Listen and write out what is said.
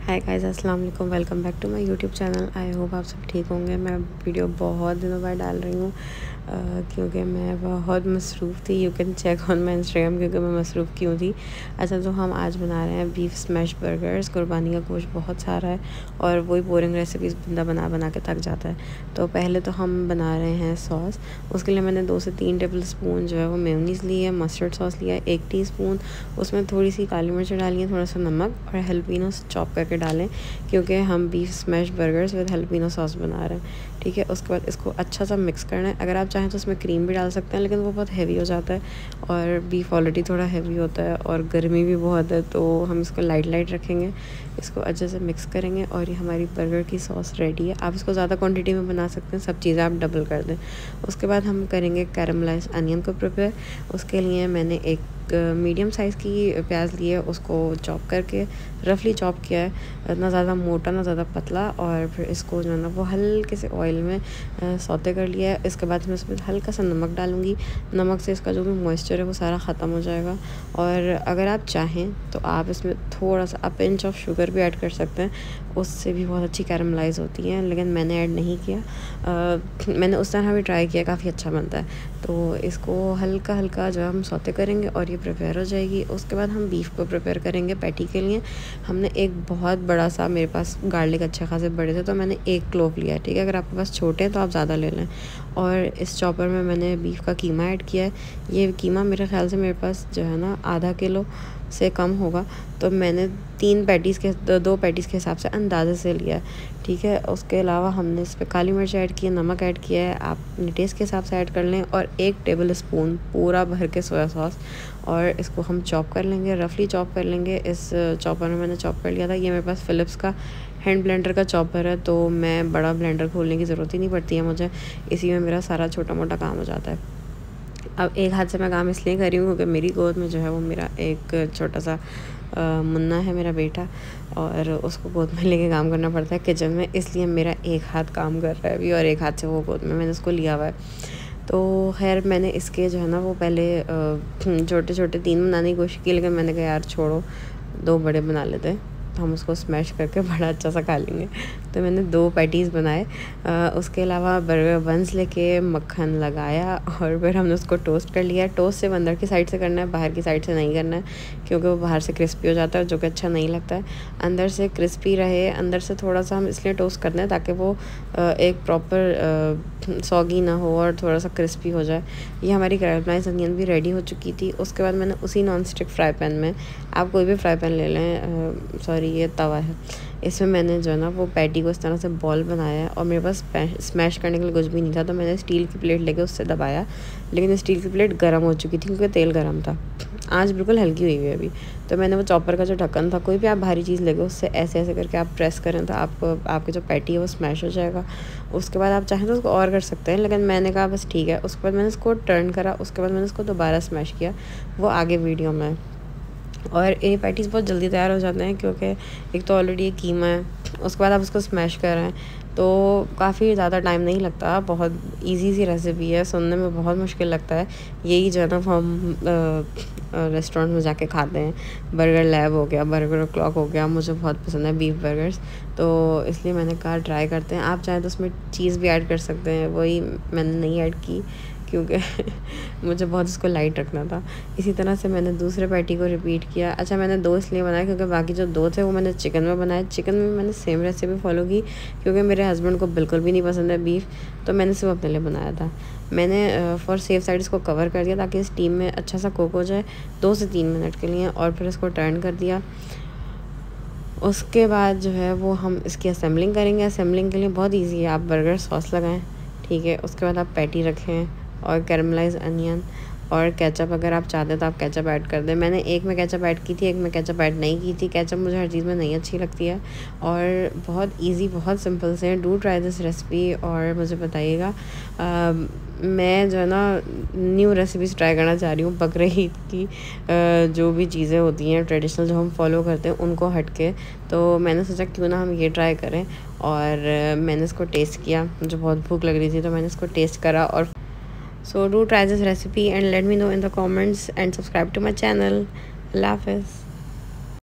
हाय guys, अस्सलाम वालेकुम। Welcome back to my YouTube channel. I hope आप सब ठीक होंगे। मैं वीडियो बहुत दिनों बाद डाल रही हूँ क्योंकि मैं बहुत मसरूफ़ थी। You can check on my Instagram क्योंकि मैं मसरूफ़ क्यों थी। अच्छा, तो हम आज बना रहे हैं बीफ स्मैश बर्गर्स। कुर्बानी का गोश्त बहुत सारा है और वही बोरिंग रेसिपीज़ बंदा बना बना के थक जाता है। तो पहले तो हम बना रहे हैं सॉस। उसके लिए मैंने 2 से 3 टेबल स्पून जो है वो मेयोनीज़ ली है। मस्टर्ड सॉस लिया है 1 टीस्पून। उसमें थोड़ी सी काली मिर्च डाली है, थोड़ा सा नमक और हेल्पिनोस चॉप करके डालें क्योंकि हम beef smash burgers with jalapeno sauce बना रहे हैं। ठीक है, उसके बाद इसको अच्छा सा मिक्स करना है। अगर आप चाहें तो उसमें क्रीम भी डाल सकते हैं, लेकिन वो बहुत हैवी हो जाता है और बीफ ऑलरेडी थोड़ा हैवी होता है और गर्मी भी बहुत है, तो हम इसको लाइट रखेंगे। इसको अच्छे से मिक्स करेंगे और ये हमारी बर्गर की सॉस रेडी है। आप इसको ज़्यादा क्वांटिटी में बना सकते हैं, सब चीज़ें आप डबल कर दें। उसके बाद हम करेंगे कैरमलाइज अनियन को प्रिपेयर। उसके लिए मैंने एक मीडियम साइज़ की प्याज ली है, उसको चॉप करके रफली चॉप किया है, ना ज़्यादा मोटा ना ज़्यादा पतला। और फिर इसको जो है ना वो हल्के से ऑयल में सौते कर लिया है। इसके बाद मैं इसमें हल्का सा नमक डालूँगी। नमक से इसका जो भी मॉइस्चर है वो सारा ख़त्म हो जाएगा। और अगर आप चाहें तो आप इसमें थोड़ा सा पिंच ऑफ शुगर भी ऐड कर सकते हैं, उससे भी बहुत अच्छी कैरमलाइज होती है, लेकिन मैंने ऐड नहीं किया। मैंने उस तरह भी ट्राई किया, काफ़ी अच्छा बनता है। तो इसको हल्का हल्का जो हम सौते करेंगे और ये प्रिपेयर हो जाएगी। उसके बाद हम बीफ को प्रिपेयर करेंगे पैटी के लिए। हमने एक बहुत बड़ा सा, मेरे पास गार्लिक अच्छे खासे बड़े थे तो मैंने 1 क्लोव लिया है। ठीक है, अगर आपके पास छोटे हैं तो आप ज़्यादा ले लें। और इस चॉपर में मैंने बीफ का कीमा ऐड किया है। ये कीमा मेरे ख्याल से मेरे पास जो है ना आधा किलो से कम होगा, तो मैंने 2 पैटीज़ के हिसाब से अंदाज़े से लिया है। ठीक है, उसके अलावा हमने इस पर काली मिर्च ऐड की है, नमक ऐड किया है, आप अपने टेस्ट के हिसाब से ऐड कर लें। और 1 टेबल स्पून पूरा भर के सोया सॉस, और इसको हम चॉप कर लेंगे, रफली चॉप कर लेंगे। इस चॉपर में मैंने चॉप कर लिया था। ये मेरे पास फ़िलिप्स का हैंड ब्लेंडर का चॉपर है, तो मैं बड़ा ब्लेंडर खोलने की ज़रूरत ही नहीं पड़ती है मुझे, इसी में मेरा सारा छोटा मोटा काम हो जाता है। अब एक हाथ से मैं काम इसलिए कर रही हूँ क्योंकि मेरी गोद में जो है वो मेरा एक छोटा सा मुन्ना है, मेरा बेटा, और उसको गोद में लेके काम करना पड़ता है किचन में, इसलिए मेरा एक हाथ काम कर रहा है अभी और एक हाथ से वो गोद में मैंने उसको लिया हुआ है। तो खैर, मैंने इसके जो है ना वो पहले छोटे छोटे 3 बनाने की कोशिश की, लेकिन मैंने कहा यार छोड़ो, 2 बड़े बना लेते हैं, हम उसको स्मैश करके बड़ा अच्छा सा खा लेंगे। तो मैंने 2 पैटीज़ बनाए। उसके अलावा बर्गर बन्स लेके मक्खन लगाया और फिर हमने उसको टोस्ट कर लिया। टोस्ट सिर्फ अंदर की साइड से करना है, बाहर की साइड से नहीं करना है, क्योंकि वो बाहर से क्रिस्पी हो जाता है जो कि अच्छा नहीं लगता है। अंदर से क्रिस्पी रहे, अंदर से थोड़ा सा हम इसलिए टोस्ट करते हैं ताकि वो एक प्रॉपर सॉगी ना हो और थोड़ा सा क्रिस्पी हो जाए। ये हमारी कैरमलाइज्ड अनियन भी रेडी हो चुकी थी। उसके बाद मैंने उसी नॉन स्टिक फ्राई पैन में, आप कोई भी फ्राई पैन ले लें, सॉरी ये तवा है, इसमें मैंने जो है ना वो पैटी को इस तरह से बॉल बनाया है। और मेरे पास स्मैश करने के लिए कुछ भी नहीं था, तो मैंने स्टील की प्लेट लेके उससे दबाया, लेकिन स्टील की प्लेट गर्म हो चुकी थी क्योंकि तेल गर्म था। आँच बिल्कुल हल्की हुई है अभी। तो मैंने वो चॉपर का जो ढक्कन था, कोई भी आप भारी चीज़ लेके उससे ऐसे ऐसे करके आप प्रेस करें तो आपकी जो पैटी है वो स्मैश हो जाएगा। उसके बाद आप चाहें तो उसको और कर सकते हैं, लेकिन मैंने कहा बस ठीक है। उसके बाद मैंने इसको टर्न करा, उसके बाद मैंने इसको दोबारा स्मैश किया, वो आगे वीडियो में। और ये पैटीज़ बहुत जल्दी तैयार हो जाते हैं क्योंकि एक तो ऑलरेडी ये कीमा है, उसके बाद आप उसको स्मैश कर रहे हैं, तो काफ़ी ज़्यादा टाइम नहीं लगता। बहुत इजी सी रेसिपी है, सुनने में बहुत मुश्किल लगता है। यही जो है ना हम रेस्टोरेंट में जाके खाते हैं। बर्गर लैब हो गया, बर्गर क्लॉक हो गया, मुझे बहुत पसंद है बीफ बर्गर्स, तो इसलिए मैंने कहा ट्राई करते हैं। आप चाहें तो उसमें चीज़ भी ऐड कर सकते हैं, वही मैंने नहीं ऐड की क्योंकि मुझे बहुत इसको लाइट रखना था। इसी तरह से मैंने दूसरे पैटी को रिपीट किया। अच्छा, मैंने 2 इसलिए बनाए क्योंकि बाकी जो 2 थे वो मैंने चिकन में बनाए। चिकन में मैंने सेम रेसिपी फॉलो की क्योंकि मेरे हस्बैंड को बिल्कुल भी नहीं पसंद है बीफ, तो मैंने सिर्फ अपने लिए बनाया था। मैंने फॉर सेफ साइड इसको कवर कर दिया ताकि स्टीम में अच्छा सा कुक हो जाए 2 से 3 मिनट के लिए, और फिर इसको टर्न कर दिया। उसके बाद जो है वो हम इसकी असेंबलिंग करेंगे। असेंबलिंग के लिए बहुत ईजी है, आप बर्गर सॉस लगाएं, ठीक है, उसके बाद आप पैटी रखें और कैरमलाइज्ड अनियन और केचप, अगर आप चाहते हैं तो आप केचप ऐड कर दें। मैंने एक में केचप ऐड की थी, एक में केचप ऐड नहीं की थी। केचप मुझे हर चीज़ में नहीं अच्छी लगती है। और बहुत इजी, बहुत सिंपल से, डू ट्राई दिस रेसिपी और मुझे बताइएगा। मैं जो है ना न्यू रेसिपीज़ ट्राई करना चाह रही हूँ, बकरा ईद की जो भी चीज़ें होती हैं ट्रेडिशनल जो हम फॉलो करते हैं उनको हट के, तो मैंने सोचा क्यों ना हम ये ट्राई करें। और मैंने इसको टेस्ट किया, मुझे बहुत भूख लग रही थी तो मैंने इसको टेस्ट करा। और so do try this recipe and let me know in the comments and subscribe to my channel. Allah Hafiz.